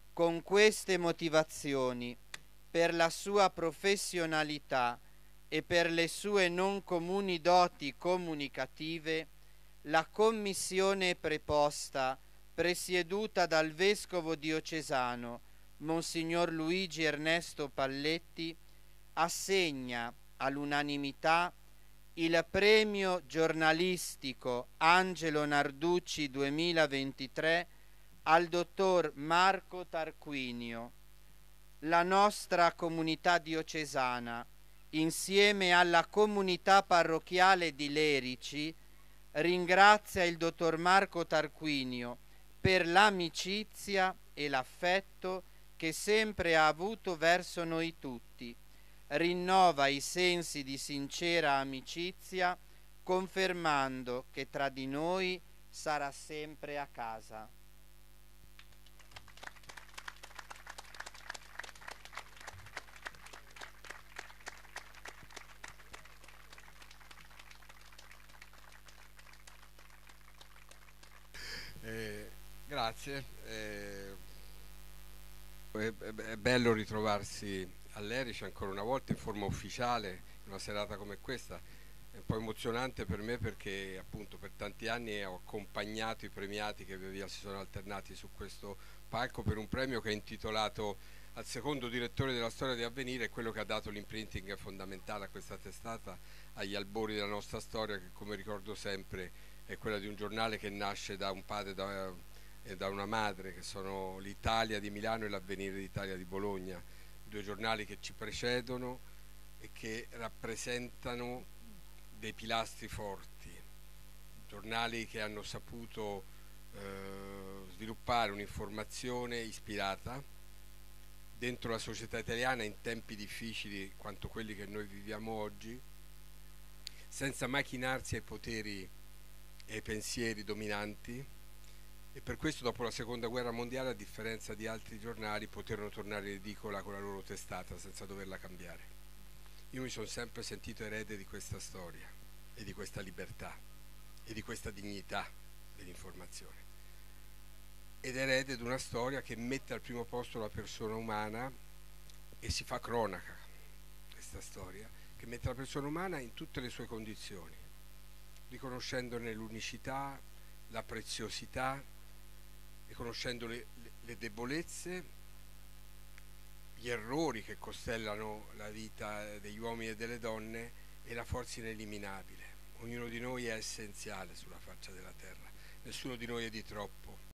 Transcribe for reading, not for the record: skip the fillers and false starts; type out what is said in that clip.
Con queste motivazioni, per la sua professionalità e per le sue non comuni doti comunicative, la commissione preposta, presieduta dal vescovo diocesano Monsignor Luigi Ernesto Palletti, assegna all'unanimità il premio giornalistico Angelo Narducci 2023 al dottor Marco Tarquinio. La nostra comunità diocesana, insieme alla comunità parrocchiale di Lerici, ringrazia il dottor Marco Tarquinio per l'amicizia e l'affetto che sempre ha avuto verso noi tutti. Rinnova i sensi di sincera amicizia, confermando che tra di noi sarà sempre a casa. Grazie. È bello ritrovarsi all'Erice ancora una volta in forma ufficiale, in una serata come questa. È un po' emozionante per me perché appunto per tanti anni ho accompagnato i premiati che via via si sono alternati su questo palco per un premio che è intitolato al secondo direttore della storia di Avvenire, quello che ha dato l'imprinting fondamentale a questa testata agli albori della nostra storia, che come ricordo sempre è quella di un giornale che nasce da un padre e da una madre, che sono l'Italia di Milano e l'Avvenire d'Italia di Bologna, due giornali che ci precedono e che rappresentano dei pilastri forti, giornali che hanno saputo sviluppare un'informazione ispirata dentro la società italiana in tempi difficili quanto quelli che noi viviamo oggi, senza mai chinarsi ai poteri e ai pensieri dominanti, e per questo dopo la seconda guerra mondiale, a differenza di altri giornali, poterono tornare in edicola con la loro testata senza doverla cambiare. Io mi sono sempre sentito erede di questa storia e di questa libertà e di questa dignità dell'informazione, ed erede di una storia che mette al primo posto la persona umana e si fa cronaca, questa storia che mette la persona umana in tutte le sue condizioni, riconoscendone l'unicità, la preziosità, riconoscendo le debolezze, gli errori che costellano la vita degli uomini e delle donne e la forza ineliminabile. Ognuno di noi è essenziale sulla faccia della terra, nessuno di noi è di troppo.